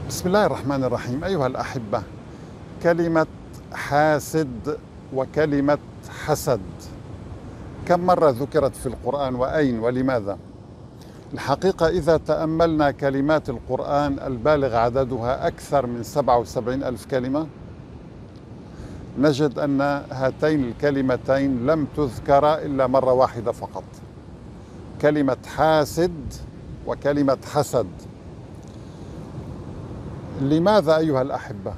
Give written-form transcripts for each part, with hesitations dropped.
بسم الله الرحمن الرحيم. أيها الأحبة، كلمة حاسد وكلمة حسد كم مرة ذكرت في القرآن وأين ولماذا؟ الحقيقة إذا تأملنا كلمات القرآن البالغ عددها أكثر من 77 ألف كلمة، نجد أن هاتين الكلمتين لم تذكرا إلا مرة واحدة فقط، كلمة حاسد وكلمة حسد. لماذا أيها الأحبة؟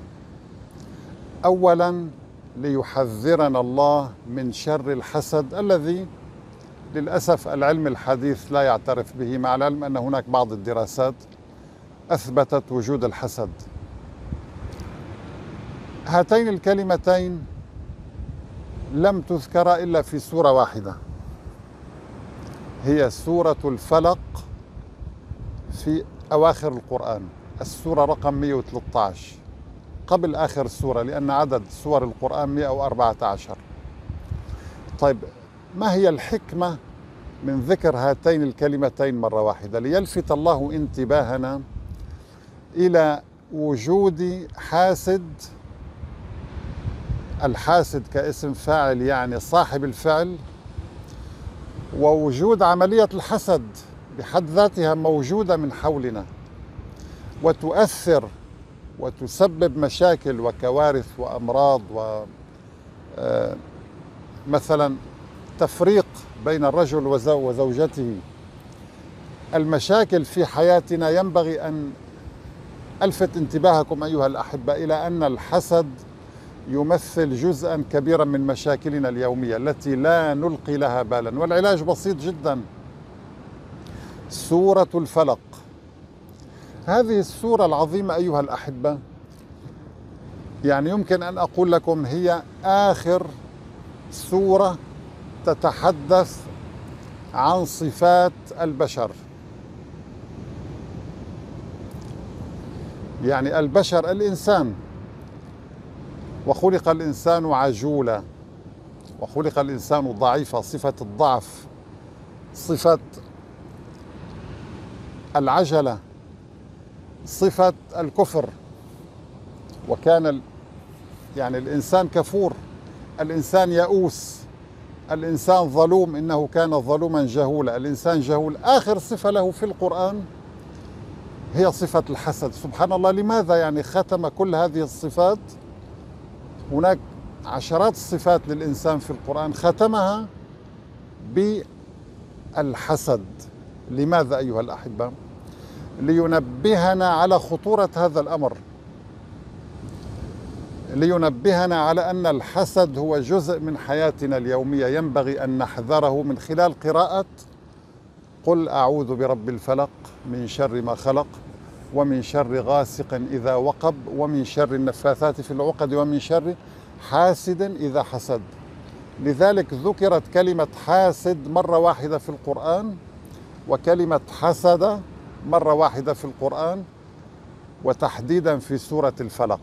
أولا ليحذرنا الله من شر الحسد الذي للأسف العلم الحديث لا يعترف به، مع العلم أن هناك بعض الدراسات أثبتت وجود الحسد. هاتين الكلمتين لم تذكر إلا في سورة واحدة، هي سورة الفلق في أواخر القرآن، السورة رقم 113 قبل آخر السورة، لأن عدد سور القرآن 114. طيب، ما هي الحكمة من ذكر هاتين الكلمتين مرة واحدة؟ ليلفت الله انتباهنا إلى وجود حاسد، الحاسد كاسم فاعل يعني صاحب الفعل، ووجود عملية الحسد بحد ذاتها موجودة من حولنا وتؤثر وتسبب مشاكل وكوارث وأمراض، ومثلا تفريق بين الرجل وزوجته. المشاكل في حياتنا ينبغي أن ألفت انتباهكم أيها الأحبة إلى أن الحسد يمثل جزءا كبيرا من مشاكلنا اليومية التي لا نلقي لها بالا، والعلاج بسيط جدا. سورة الفلق، هذه السورة العظيمة أيها الأحبة، يعني يمكن أن أقول لكم هي آخر سورة تتحدث عن صفات البشر. يعني البشر، الإنسان، وخلق الإنسان عجولا، وخلق الإنسان ضعيفا، صفة الضعف، صفة العجلة، صفة الكفر، وكان يعني الإنسان كفور، الإنسان يئوس، الإنسان ظلوم، إنه كان ظلوما جهولا، الإنسان جهول. آخر صفة له في القرآن هي صفة الحسد. سبحان الله، لماذا يعني ختم كل هذه الصفات؟ هناك عشرات الصفات للإنسان في القرآن، ختمها بالحسد. لماذا أيها الأحبة؟ لينبهنا على خطورة هذا الأمر، لينبهنا على أن الحسد هو جزء من حياتنا اليومية ينبغي أن نحذره من خلال قراءة قل أعوذ برب الفلق من شر ما خلق، ومن شر غاسق إذا وقب، ومن شر النفاثات في العقد، ومن شر حاسد إذا حسد. لذلك ذكرت كلمة حاسد مرة واحدة في القرآن، وكلمة حسد مرة واحدة في القرآن، وتحديدا في سورة الفلق.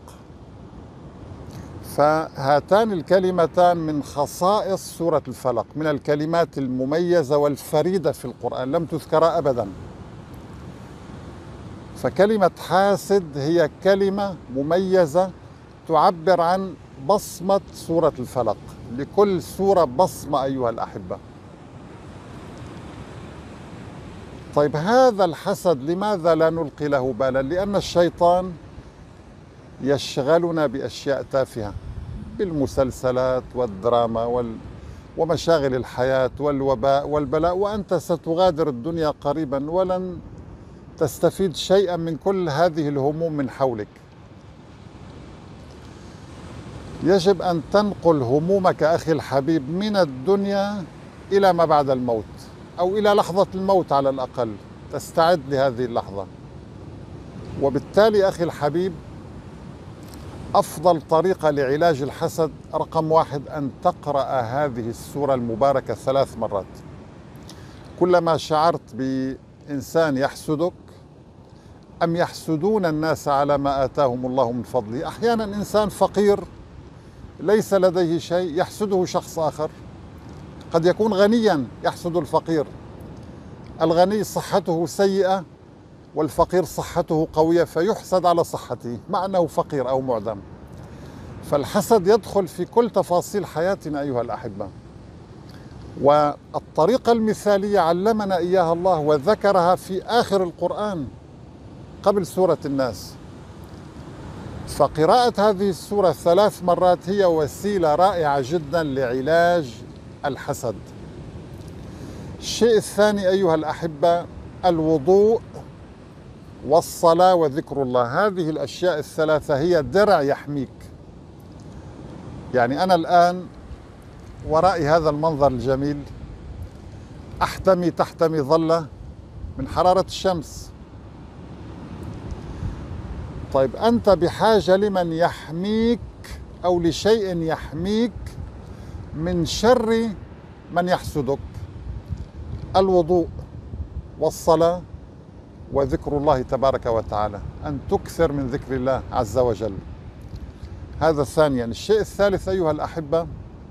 فهاتان الكلمتان من خصائص سورة الفلق، من الكلمات المميزة والفريدة في القرآن، لم تذكر أبدا. فكلمة حاسد هي كلمة مميزة تعبر عن بصمة سورة الفلق. لكل سورة بصمة أيها الأحبة. طيب، هذا الحسد لماذا لا نلقي له بالا؟ لأن الشيطان يشغلنا بأشياء تافهة، بالمسلسلات والدراما ومشاغل الحياة والوباء والبلاء، وأنت ستغادر الدنيا قريبا ولن تستفيد شيئا من كل هذه الهموم من حولك. يجب أن تنقل همومك أخي الحبيب من الدنيا إلى ما بعد الموت، أو إلى لحظة الموت على الأقل، تستعد لهذه اللحظة. وبالتالي أخي الحبيب، أفضل طريقة لعلاج الحسد رقم 1 أن تقرأ هذه السورة المباركة 3 مرات. كلما شعرت بإنسان يحسدك، أم يحسدون الناس على ما آتاهم الله من فضله. أحيانا إنسان فقير ليس لديه شيء يحسده شخص آخر، قد يكون غنيا يحسد الفقير، الغني صحته سيئة والفقير صحته قوية فيحسد على صحته مع أنه فقير أو معدم. فالحسد يدخل في كل تفاصيل حياتنا أيها الأحبة، والطريقة المثالية علمنا إياها الله وذكرها في آخر القرآن قبل سورة الناس. فقراءة هذه السورة 3 مرات هي وسيلة رائعة جدا لعلاج الحسد. الشيء الثاني أيها الأحبة الوضوء والصلاة وذكر الله. هذه الأشياء الثلاثة هي درع يحميك. يعني أنا الآن ورائي هذا المنظر الجميل، أحتمي تحت مظلة من حرارة الشمس. طيب أنت بحاجة لمن يحميك أو لشيء يحميك من شر من يحسدك. الوضوء والصلاة وذكر الله تبارك وتعالى، أن تكثر من ذكر الله عز وجل. هذا ثانيا. الشيء الثالث أيها الأحبة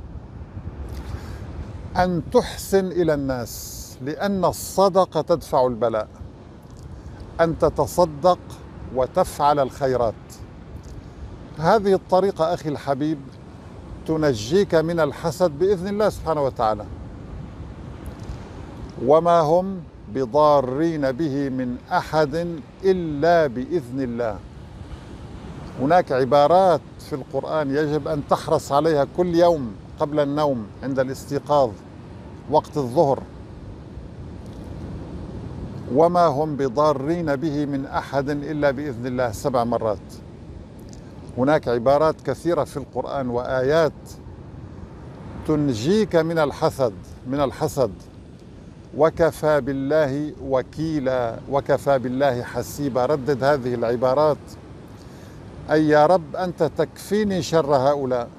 أن تحسن إلى الناس، لأن الصدقة تدفع البلاء. أن تتصدق وتفعل الخيرات. هذه الطريقة أخي الحبيب تنجيك من الحسد بإذن الله سبحانه وتعالى. وما هم بضارين به من أحد إلا بإذن الله. هناك عبارات في القرآن يجب أن تحرص عليها كل يوم قبل النوم، عند الاستيقاظ، وقت الظهر. وما هم بضارين به من أحد إلا بإذن الله 7 مرات. هناك عبارات كثيرة في القرآن وآيات تنجيك من الحسد. وكفى بالله وكيلا وكفى بالله حسيبا. ردد هذه العبارات، أي يا رب أنت تكفيني شر هؤلاء،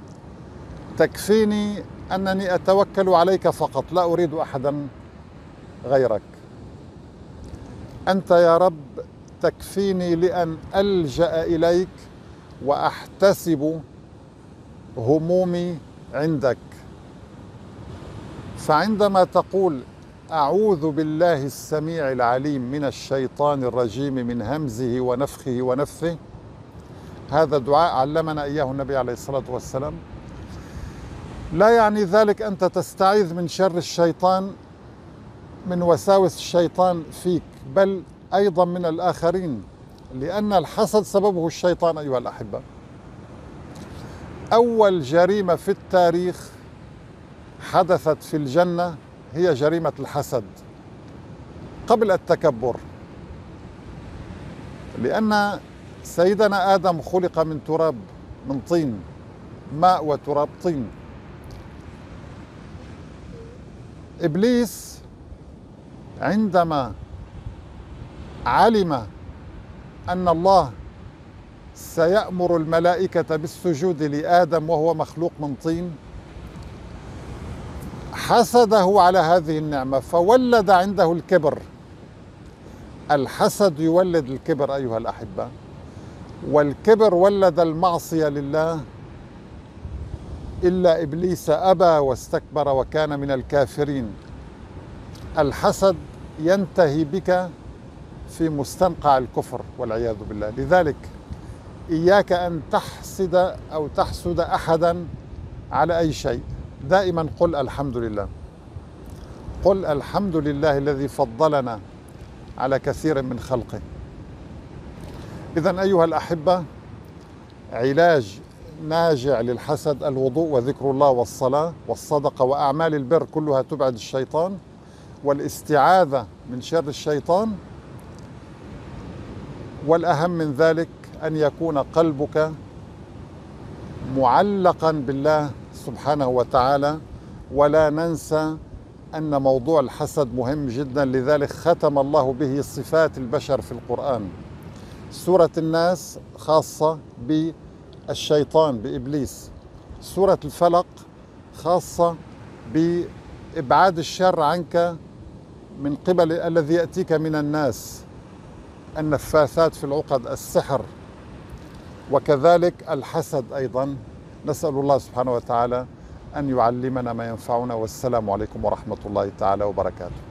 تكفيني أنني أتوكل عليك فقط، لا أريد أحدا غيرك. أنت يا رب تكفيني لأن ألجأ إليك وأحتسب همومي عندك. فعندما تقول أعوذ بالله السميع العليم من الشيطان الرجيم من همزه ونفخه ونفثه، هذا دعاء علمنا إياه النبي عليه الصلاة والسلام. لا يعني ذلك أنت تستعيذ من شر الشيطان، من وساوس الشيطان فيك، بل أيضا من الآخرين، لأن الحسد سببه الشيطان أيها الأحبة. أول جريمة في التاريخ حدثت في الجنة هي جريمة الحسد قبل التكبر، لأن سيدنا آدم خلق من تراب، من طين، ماء وتراب طين. إبليس عندما علم أن الله سيأمر الملائكة بالسجود لآدم وهو مخلوق من طين، حسده على هذه النعمة فولد عنده الكبر. الحسد يولد الكبر أيها الأحبة، والكبر ولد المعصية لله، إلا إبليس أبى واستكبر وكان من الكافرين. الحسد ينتهي بك في مستنقع الكفر والعياذ بالله. لذلك إياك أن تحسد أو تحسد أحدا على أي شيء. دائما قل الحمد لله، قل الحمد لله الذي فضلنا على كثير من خلقه. إذن أيها الأحبة، علاج ناجع للحسد الوضوء وذكر الله والصلاة والصدقة وأعمال البر، كلها تبعد الشيطان، والاستعاذة من شر الشيطان. والأهم من ذلك أن يكون قلبك معلقا بالله سبحانه وتعالى. ولا ننسى أن موضوع الحسد مهم جدا، لذلك ختم الله به صفات البشر في القرآن. سورة الناس خاصة بالشيطان بإبليس، سورة الفلق خاصة بإبعاد الشر عنك من قبل الذي يأتيك من الناس، النفاثات في العقد، السحر، وكذلك الحسد أيضا. نسأل الله سبحانه وتعالى أن يعلمنا ما ينفعنا، والسلام عليكم ورحمة الله تعالى وبركاته.